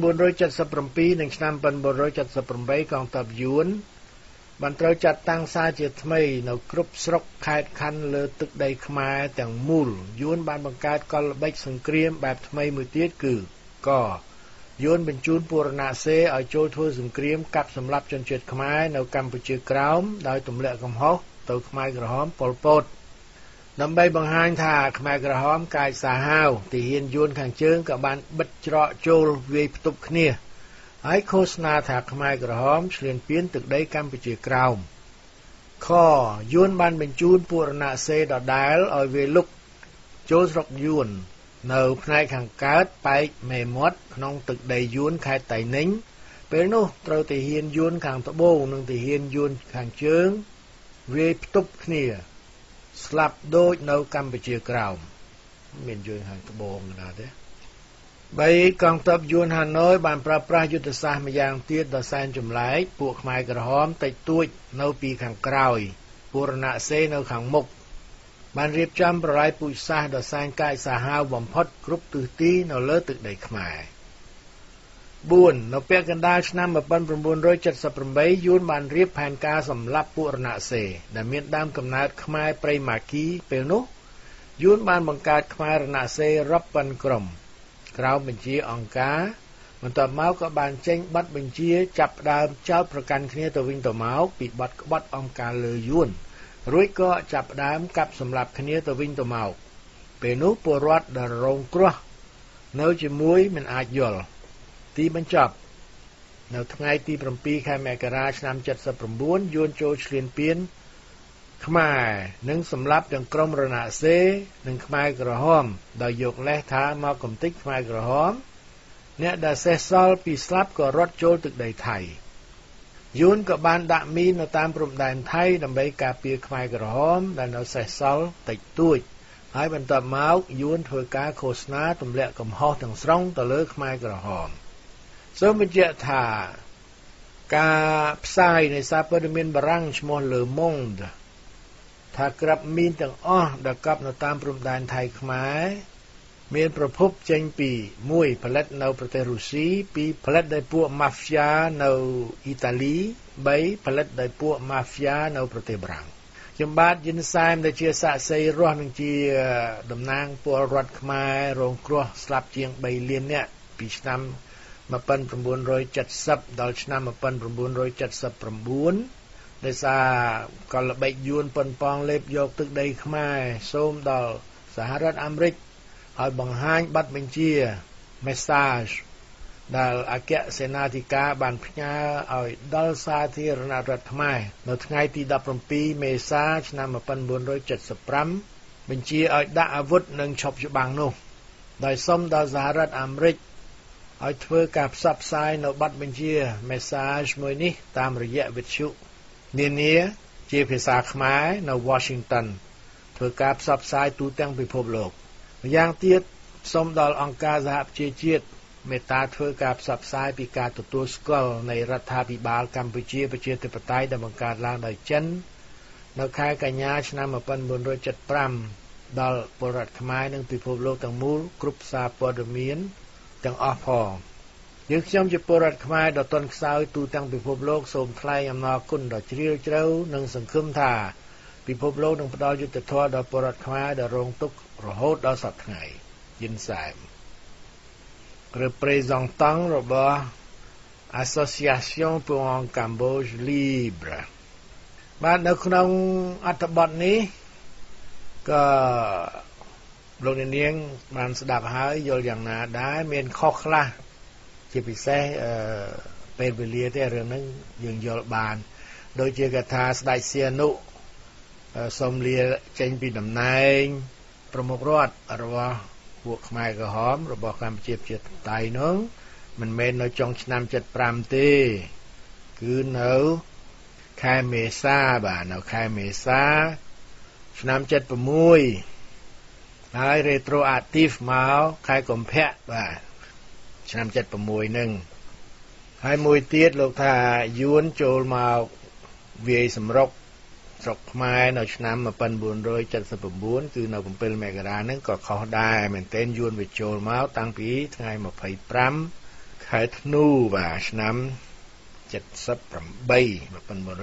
1977និងឆ្នាំ1978កងទ័ពយួនបានត្រូវចាត់តាំងសារជាថ្មីនៅគ្រប់ស្រុកខេត្តខណ្ឌលើទឹកដីខ្មែរទាំងមូលយួនបានបង្កើតកលល្បិចសង្គ្រាមបែបថ្មីមួយទៀតគឺកយួនបញ្ជូនពរណសេរឲ្យចូលធ្វើសង្គ្រាមកាប់សម្លាប់ជនជាតិខ្មែរនៅកម្ពុជាក្រោមដោយទម្លាក់កំហុសទៅខ្មែរក្រហមប៉ុលពតដើម្បីបង្ហាញថាខ្មែរក្រហមកាចសាហាវទាហានយួនខាងជើងក៏បានបិទច្រកចូលវាយផ្ទប់គ្នាហើយឃោសនាថាខ្មែរក្រហមឈ្លានពានទឹកដីកម្ពុជាក្រោមខយួនបានបញ្ជូនពរណសេរដដែលឲ្យវាលុកចូលស្រុកយួននៅផ្នែកខាងកើតប៉ែកមេមត់ក្នុងទឹកដីយួនខេត្តតៃninhពេលនោះត្រូវទាហានយួនខាងត្បូងនិងទាហានយួនខាងជើងវាយផ្ទប់គ្នាស្លាប់ដូចនៅកម្ពុជាក្រោមមានយួនខាងត្បូងណាទេ3កងទ័ពយួនហាណូយបានប្រើប្រាស់យុទ្ធសាស្ត្រម្យ៉ាងទៀតដ៏សែនចម្លែកពួកខ្មែរក្រហមតិចតួចនៅពីខាងក្រោយពរណសេរនៅខាងមុខបានរៀបចំប្រឡាយពូជសាសន៍ដ៏សែនកាចសាហាវបំផុតគ្រប់ទិសទីនៅលើទឹកដីខ្មែរ4នៅពាក់កណ្ដាលឆ្នាំ1978យួនបានរៀបផែនការសម្លាប់ពរណសេរដែលមានដើមកំណើតខ្មែរព្រៃម៉ាគីពេលនោះយួនបានបង្កើតខ្មែររណសេររាប់ពាន់ក្រុមក្រោមបញ្ជាអង្គការបន្ទាប់មកក៏បានចេញប័ណ្ណបញ្ជាចាប់ផ្ដើមចោទប្រកាន់គ្នាទៅវិញទៅមកពីបទក្បត់អង្គការលើយួនរួចក៏ចាប់ផ្ដើមកាប់សម្លាប់គ្នាទៅវិញទៅមកពេលនោះពលរដ្ឋដែលរងគ្រោះនៅជាមួយមិនអាចយល់ទីបញ្ចប់នៅថ្ងៃទី7ខែមករាឆ្នាំ79យួនចូលឈ្លានពានខ្មែរនិងសម្លាប់ទាំងក្រុមរណសេរនិងខ្មែរក្រហមដោយយកលេសថាមកកំទេចខ្មែរក្រហមអ្នកដែលសេះសល់ពីស្លាប់ក៏រត់ចូលទឹកដីថៃយួនក៏បានដាក់មីននៅតាមព្រំដែនថៃដើម្បីការពារខ្មែរក្រហមដែលនៅសេះសល់តិចតួចហើយបន្ទាប់មកយួនធ្វើការឃោសនាទម្លាក់កំហុសទាំងស្រុងទៅលើខ្មែរក្រហមសូមបញ្ជាក់ថាការផ្សាយនៃសារព័ត៌មានបារាំងឈ្មោះ Le Monde ថាក្រាប់មីនទាំងអស់ដែលកប់នៅតាមព្រំដែនថៃខ្មែរមានប្រភពចេញពី1ផលិតនៅប្រទេសរុស្ស៊ី2ផលិតដោយពួកម៉ាហ្វ្យានៅអ៊ីតាលី3ផលិតដោយពួកម៉ាហ្វ្យានៅប្រទេសបារាំងខ្ញុំបាទយិនសែមដែលជាសាក្សីរស់នឹងជាតំណាងពលរដ្ឋខ្មែររងគ្រោះស្លាប់ជាង3លាននាក់ពីឆ្នាំ1970ដល់ឆ្នាំ1979ដោយសារកលល្បិចយួនប៉ុនប៉ងលេបយកទឹកដីខ្មែរសូមដល់សហរដ្ឋអាមេរិកឲ្យបង្ហាញប័ណ្ណបញ្ជា message ដែលអគ្គសេនាធិការបានផ្ញើឲ្យដល់សាធារណរដ្ឋខ្មែរនៅថ្ងៃទី17មេសាឆ្នាំ1975បញ្ជាឲ្យដាក់អាវុធនិងឈប់ច្បាំងនោះដោយសុំដល់សហរដ្ឋអាមេរិកឲ្យធ្វើការផ្សព្វផ្សាយនៅប័ណ្ណបញ្ជា message មួយនេះតាមរយៈវិទ្យុនានាជាភាសាខ្មែរនៅ Washington ធ្វើការផ្សព្វផ្សាយទូទាំងពិភពលោកម្យ៉ាងទៀតសូមដល់អង្គការសហប្រជាជាតិមេត្តាធ្វើការផ្សព្វផ្សាយពីការទទួលស្គាល់នៃរដ្ឋាភិបាលកម្ពុជាប្រជាធិបតេយ្យដែលបង្កើតឡើងដោយចិននៅខែកញ្ញាឆ្នាំ1975ដល់ពលរដ្ឋខ្មែរនិងពិភពលោកទាំងមូលគ្រប់សារព័ត៌មានទាំងអស់ផងយើងខ្ញុំជាពលរដ្ឋខ្មែរដ៏ទន់ខ្សោយទូទាំងពិភពលោកសូមថ្លែងអំណរគុណដ៏ជ្រាលជ្រៅនិងសង្ឃឹមថាពិភពលោកនឹងផ្ដល់យុត្តិធម៌ដល់ពលរដ្ឋខ្មែរដែលរងទុក្ខរហូតដល់សព្វថ្ងៃយិនសែមrepresentant របស់ Association pour un Cambodge Libre បាទនៅក្នុងអត្ថបទនេះក៏លោកនាងបានស្ដាប់ហើយយល់យ៉ាងណាដែរមានខុសខ្លះជាពិសេសពេលវេលាទេរឿងហ្នឹងយើងយល់បានដូចជាកថាស្ដេចសៀនុសូមលាចេញពីតំណែងប្រមុខរដ្ឋរបស់ពួកខ្មែរក្រហមរបស់កម្ពុជាប្រជាធិបតេយ្យនោះមិនមែននៅចុងឆ្នាំ75ទេគឺនៅខែមេសាបាទនៅខែមេសាឆ្នាំ76ហើយ retroactive មកខែកុម្ភៈបាទឆ្នាំ76ហ្នឹងហើយមួយទៀតលោកថាយួនចូលមកវាយសម្រុកស្រុកខ្មែរនៅឆ្នាំ1979គឺនៅ7មករាហ្នឹងក៏ខុសដែរមែនទែនយួនវាចូលមកតាំងពីថ្ងៃ25ខែធ្នូបាទឆ្នាំ1978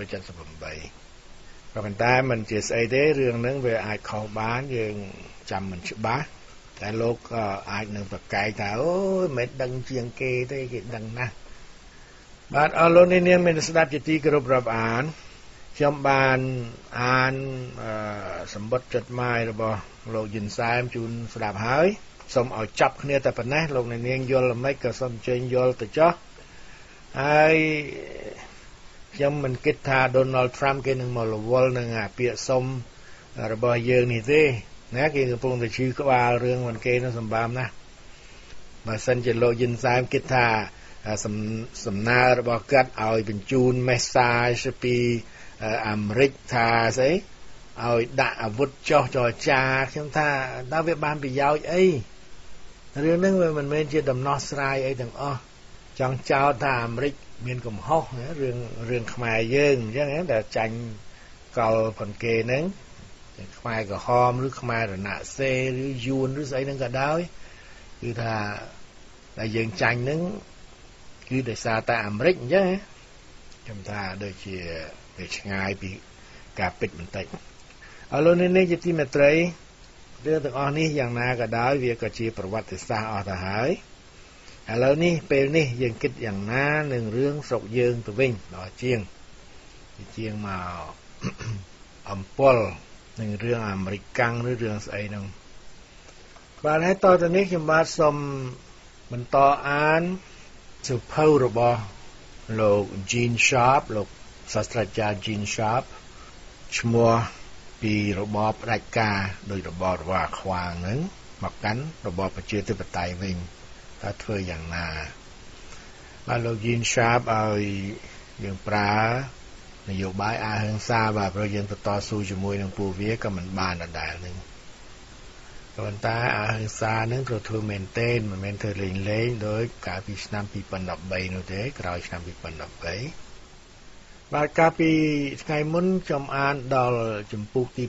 ក៏ប៉ុន្តែมันជាស្អីទេរឿងហ្នឹងវាអាចខុសបានយើងចាំមិនច្បាស់តែលោកក៏អាចនឹងប្រកែកថាអូយមិនដឹងជាងគេទេគេដឹងណាស់បាទអរលោកអ្នកនាងមានស្ដាប់ជាទីគោរពរាប់អានខ្ញុំបានអានសម្បត្តិចดหมายរបស់លោកយិនសែមជូនស្ដាប់ហើយសូមឲ្យចាប់គ្នាតែប៉ុណ្ណេះលោកអ្នកនាងយល់ល្មិចក៏សូមអញ្ជើញយល់ទៅចុះហើយខ្ញុំមិនគិតថា Donald Trump គេនឹងមករវល់នឹងអាពាក្យសុំរបស់យើងនេះទេណាគេកំពុងតែឈឺក្បាលរឿងមិនគេនឹងសម្បាមណាស់បើសិនជាលោកយិនសែមគិតថាសំណើរបស់គាត់ឲ្យបញ្ជូន message ពីអាមេរិកថាស្អីឲ្យដាក់អាវុធចោះចរចាខ្ញុំថាតើវាបានប្រយោជន៍អីរឿងហ្នឹងវាមិនមែនជាដំណោះស្រាយអីទាំងអស់ចង់ចោទថាអាមេរិកមានកំហុសរឿងខ្មែរយើងអញ្ចឹងតែចាញ់កលប៉ុនគេហ្នឹងខ្មែរក្រហមឬខ្មែររណសេរីឬយួនឬស្អីហ្នឹងក៏ដោយគឺថាតែយើងចាញ់ហ្នឹងគឺដោយសារតែអាមេរិកអញ្ចឹងខ្ញុំថាដូចជាវាឆ្ងាយពីការពិតបន្តិចអរលោកអ្នកនាងជាទីមេត្រីរឿងទាំងអស់នេះយ៉ាងណាក៏ដោយវាក៏ជាប្រវត្តិសាស្ត្រអស់ទៅហើយឥឡូវនេះពេលនេះយើងគិតយ៉ាងណានឹងរឿងស្រុកយើងទៅវិញដល់ជាងមកអំពលនឹងរឿងអាមេរិកកាំងឬរឿងស្អីហ្នឹងបាទហើយតទៅនេះខ្ញុំបាទសូមបន្តអានសៀវភៅរបស់លោក Gene Sharp លោកសាស្ត្រាចារ្យ Gene Sharp ឈ្មោះពីរបបផ្ដាច់ការដោយរបបអាខ្វាងហ្នឹងមកកាន់របបប្រជាធិបតេយ្យវិញតើធ្វើយ៉ាងណាបាទលោក Gene Sharp ឲ្យយើងប្រើនយោបាយអហិង្សាបាទព្រោះយើងទៅតស៊ូជាមួយនឹងពួកវាក៏មិនបានដដែលហ្នឹងប៉ុន្តែអហិង្សាហ្នឹងត្រូវធ្វើមែនទេមិនមែនធ្វើលេងដោយកាលពីឆ្នាំ2013នោះទេក្រោយឆ្នាំ2013បាទកាលពីថ្ងៃមុនខ្ញុំអានដល់ជំពូកទី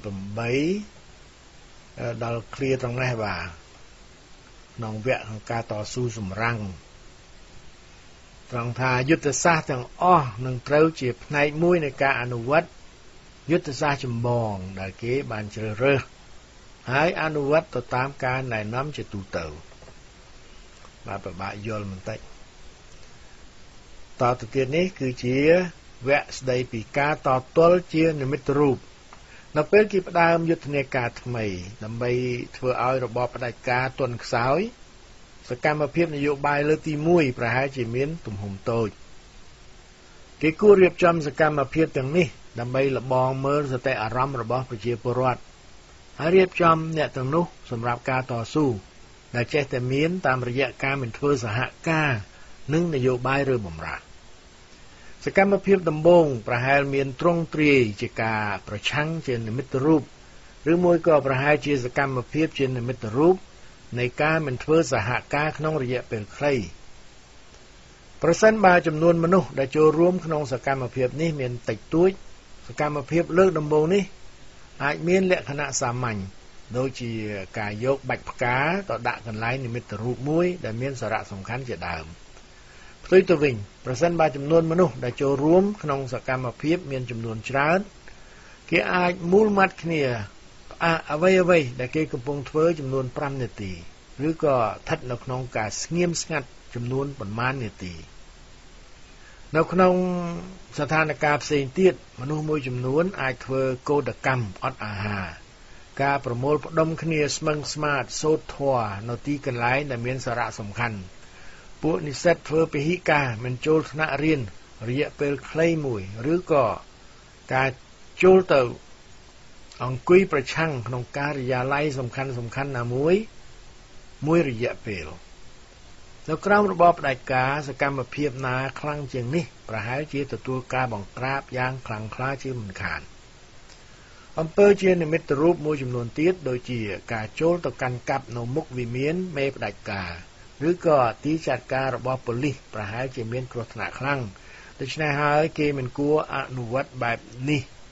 8ដល់ clear ត្រង់នេះបាទក្នុងវគ្គក្នុងការតស៊ូសម្រាំងត្រង់ថាយុទ្ធសាស្ត្រទាំងអស់នឹងត្រូវជាផ្នែកមួយនៃការអនុវត្តយុទ្ធសាស្ត្រចម្បងដែលគេបានជ្រើសរើសហើយអនុវត្តទៅតាមការណែនាំជាទូទៅបាទប្របាក់យល់បន្តិចតទៅទៀតនេះគឺជាវគ្គស្ដីពីការតទល់ជានិមិត្តរូបនៅពេលគេផ្ដើមយុទ្ធនាការថ្មីដើម្បីធ្វើឲ្យរបបផ្ដាច់ការទន់ខ្សោយសកម្មភាពនយោបាយលើកទី1ប្រហែលជាមានទំហំតូចគេគួររៀបចំសកម្មភាពទាំងនេះដើម្បីលបងមើលសតិអារម្មណ៍របស់ប្រជាពលរដ្ឋហើយរៀបចំអ្នកទាំងនោះសម្រាប់ការតស៊ូដែលចេះតែមានតាមរយៈការមិនធ្វើសហការនិងនយោបាយឬបម្រើសកម្មភាពដំបូងប្រហែលមានទ្រង់ទ្រាយជាការប្រឆាំងជានិមិត្តរូបឬមួយក៏ប្រហែលជាសកម្មភាពជានិមិត្តរូបនៃការមិនធ្វើសហការក្នុងរយៈពេលខ្លីប្រសិនបើចំនួនមនុស្សដែលចូលរួមក្នុងសកម្មភាពនេះមានតិចតួចសកម្មភាពលើកដំបូងនេះអាចមានលក្ខណៈសាមញ្ញដូចជាការយកបាច់ផ្កាទៅដាក់កន្លែងនិមិត្តរូបមួយដែលមានសារៈសំខាន់ជាដើមផ្ទុយទៅវិញប្រសិនបើចំនួនមនុស្សដែលចូលរួមក្នុងសកម្មភាពមានចំនួនច្រើនគេអាចមូលមាត់គ្នាអ្វីដែលគេកំពុងធ្វើចំនួន5នាទីឬក៏ស្ថិតនៅក្នុងការស្ងៀមស្ងាត់ចំនួនប៉ុន្មាននាទីនៅក្នុងស្ថានភាពផ្សេងទៀតមនុស្សមួយចំនួនអាចធ្វើកោតកម្មអត់អាហារការប្រមូលផ្ដុំគ្នាស្មឹងស្មាតសូត្រធម៌នៅទីកន្លែងដែលមានសារៈសំខាន់ពួកនិស្សិតធ្វើពិហិការមិនចូលថ្នាក់រៀនរយៈពេលខ្លីមួយឬក៏ការចូលទៅអង្គុយប្រឆាំងក្នុងការិយាល័យសំខាន់ណាមួយរយៈពេលនៅក្រោមរបបផ្ដាច់ការសកម្មភាពណាខ្លាំងជាងនេះប្រហែលជាទទួលការបង្ក្រាបយ៉ាងខ្លាំងក្លាជាមិនខានអំពើជានិមិត្តរូបមួយចំនួនទៀតដូចជាការចូលទៅកាន់កាប់នៅមុខវិមានមេផ្ដាច់ការឬក៏ទីចាត់ការរបស់ប៉ូលីសប្រហែលជាមានគ្រោះថ្នាក់ខ្លាំងដូច្នេះហើយគេមិនគួរអនុវត្តបែបនេះ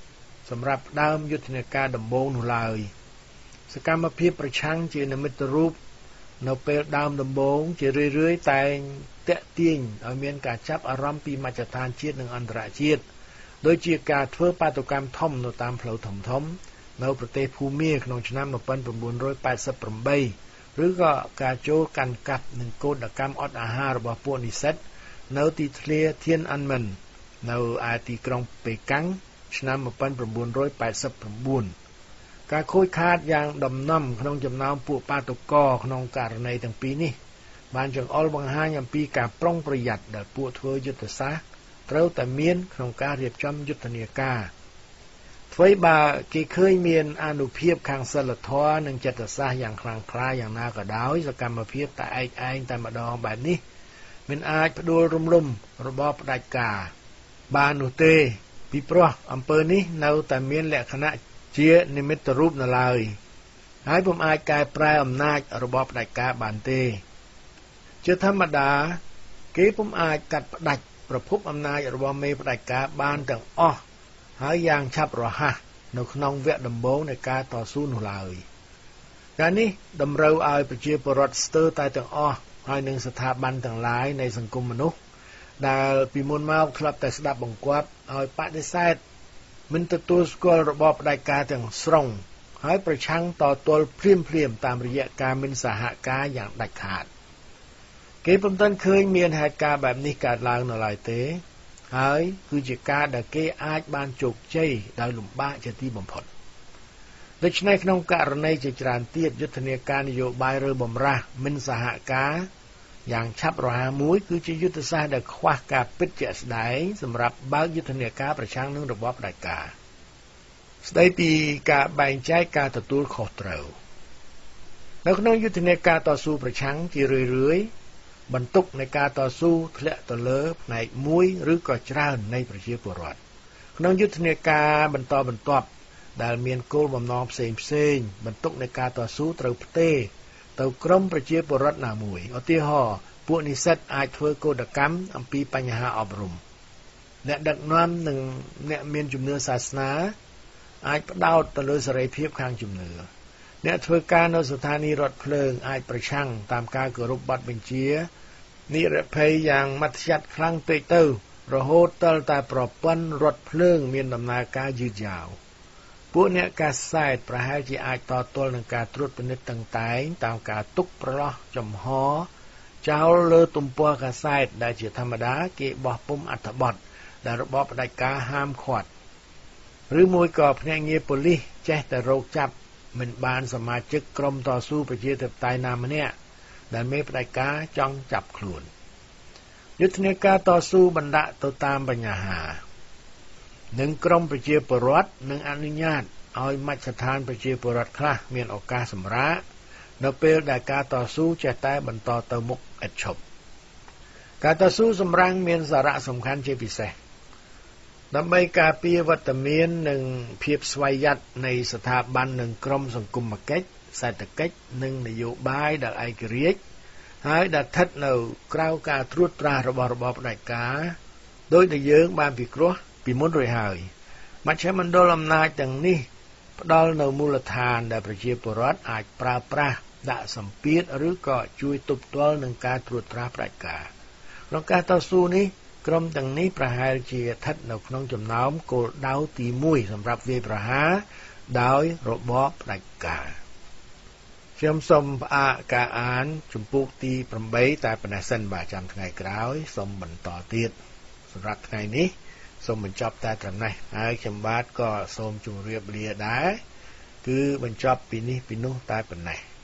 សម្រាប់ដើមយុទ្ធនាការដំបូងនោះឡើយសកម្មភាពប្រឆាំងជានិមិត្តរូបនៅពេលដើមដំបូងជារឿយៗតែងតាក់ទាញឲ្យមានការចាប់អារម្មណ៍ពីមជ្ឈដ្ឋានជាតិនិងអន្តរជាតិដូចជាការធ្វើបាតុកម្មធំនៅតាមផ្លូវធំៗនៅប្រទេសភូមាក្នុងឆ្នាំ1988ឬក៏ការចូលកាន់កាប់និងកោតកម្មអត់អាហាររបស់ពួកនិស្សិតនៅទីធ្លា Tiananmen នៅឯទីក្រុងប៉េកាំងឆ្នាំ1989ការខូចខាតយ៉ាងដំណំក្នុងចំណោមពួកបាតុករក្នុងករណីទាំងពីរនេះបានចង្អុលបង្ហាញអំពីការប្រុងប្រយ័ត្នដែលពួកធ្វើយុទ្ធសាស្ត្រត្រូវតែមានក្នុងការរៀបចំយុទ្ធនាការអ្វីបើគេឃើញមានអានុភាពខាងសិលធម៌និងចិត្តសាស្ត្រយ៉ាងខ្លាំងក្លាយ៉ាងណាក៏ដោយសកម្មភាពតែឯងតែម្ដងបែបនេះមិនអាចផ្ដួលរំលំរបបផ្ដាច់ការបាននោះទេពីព្រោះអំពើនេះនៅតែមានលក្ខណៈជានិមិត្តរូបនៅឡើយហើយពុំអាចកែប្រែអំណាចរបបផ្ដាច់ការបានទេជាធម្មតាគេពុំអាចកាត់ផ្ដាច់ប្រភពអំណាចរបស់មេផ្ដាច់ការបានទាំងអស់ហើយយ៉ាងឆាប់រហ័សនៅក្នុងវគ្គដំបូងនៃការតស៊ូនោះឡើយការនេះតម្រូវឲ្យប្រជាពលរដ្ឋស្ទើរតែទាំងអស់ហើយនឹងស្ថាប័នទាំងឡាយនៃសង្គមមនុស្សដែលពីមុនមកធ្លាប់តែស្ដាប់បង្គាប់ឲ្យបដិសេធមិនទទួលស្គាល់របបផ្ដាច់ការទាំងស្រុងហើយប្រឆាំងតទល់ភ្លាមតាមរយៈការមិនសហការយ៉ាងដាច់ខាតគេពុំទាន់ឃើញមានហេតុការណ៍បែបនេះកើតឡើងនៅឡើយទេហើយគឺជាការដែលគេអាចបានជោគជ័យដោយលំបាកជាទីបំផុតដូច្នេះក្នុងករណីជាច្រើនទៀតយុទ្ធនាការនយោបាយឬបំរាស់មិនសហការយ៉ាងឆាប់រហ័សមួយគឺជាយុទ្ធសាស្ត្រដែលខ្វះការពិតជាក់ស្ដែងសម្រាប់បើកយុទ្ធនាការប្រឆាំងនឹងរបបផ្ដាច់ការស្ដីពីការបែងចែកការទទួលខុសត្រូវនៅក្នុងយុទ្ធនាការតស៊ូប្រឆាំងជារឿយៗបន្ទុកនៃការតស៊ូធ្លាក់ទៅលើផ្នែកមួយឬក៏ច្រើននៃប្រជាពលរដ្ឋក្នុងយុទ្ធនាការបន្តបន្ទាប់ដែលមានគោលបំណងផ្សេងបន្ទុកនៃការតស៊ូត្រូវផ្ទេរទៅក្រុមប្រជាពលរដ្ឋណាមួយឧទាហរណ៍ពួកនិស្សិតអាចធ្វើកោតកម្មអំពីបញ្ហាអប់រំអ្នកដឹកនាំនិងអ្នកមានជំនឿសាសនាអាចផ្ដោតទៅលើសេរីភាពខាងជំនឿអ្នកធ្វើការនៅស្ថានីយ៍រថភ្លើងអាចប្រឆាំងតាមការគោរពបទបញ្ជានិរភ័យយ៉ាងម៉ត់ចត់ខ្លាំងពេកទៅរហូតដល់តែប្រព័ន្ធរថភ្លើងមានដំណើរការយឺតយ៉ាវពួកអ្នកកាសែតប្រហែលជាអាចតទល់នឹងការត្រួតពិនិត្យតឹងតែងតាមការទុកប្រឡោះចំហចោលលើទំព័រកាសែតដែលជាធម្មតាគេបោះពុម្ពអត្ថបទដែលរបបផ្ដាច់ការហាមឃាត់ឬមួយក៏ភ្នាក់ងារប៉ូលីសចេះតែរកចាប់មិនបានសមាជិកក្រុមតស៊ូប្រជាធិបតេយ្យណាម្នាក់ដែលមេផ្ដាច់ការចង់ចាប់ខ្លួនយុទ្ធនាការតស៊ូបណ្ដាក់ទៅតាមបញ្ហានិងក្រុមប្រជាពលរដ្ឋនឹងអនុញ្ញាតឲ្យមជ្ឈដ្ឋានប្រជាពលរដ្ឋខ្លះមានឱកាសសម្រាកនៅពេលដែលការតស៊ូចេះតែបន្តទៅមុខឥតឈប់ការតស៊ូសម្រាំងមានសារៈសំខាន់ជាពិសេសដើម្បីការពារវត្តមាននិងភាពស្វ័យយ័តនៃស្ថាប័ននិងក្រុមសង្គមគិច្ចសេដ្ឋកិច្ចនិងនយោបាយដែលឯករាជ្យហើយដែលស្ថិតនៅក្រៅការត្រួតត្រារបស់របបផ្ដាច់ការដោយដែលយើងបានពិគ្រោះពីមុនរួចហើយមជ្ឈមណ្ឌលអំណាចទាំងនេះផ្ដល់នៅមូលដ្ឋានដែលប្រជាពលរដ្ឋអាចប្រើប្រាស់ដាក់សម្ពាធឬក៏ជួយទប់ទល់នឹងការត្រួតត្រាផ្ដាច់ការក្នុងការតស៊ូនេះក្រុមទាំងនេះប្រហែលជាស្ថិតនៅក្នុងចំណោមគោលដៅទី1សម្រាប់វាយប្រហារដោយរបបផ្ដាច់ការខ្ញុំសូមផ្អាកការអានជំពូកទី8តែប៉ុណ្ណេះសិនបាទចាំថ្ងៃក្រោយសូមបន្តទៀតសម្រាប់ថ្ងៃនេះសូមបញ្ចប់តែត្រឹមនេះហើយខ្ញុំបាទក៏សូមជម្រាបលាដែរគឺបញ្ចប់ពីនេះពីនោះតែប៉ុណ្ណេះ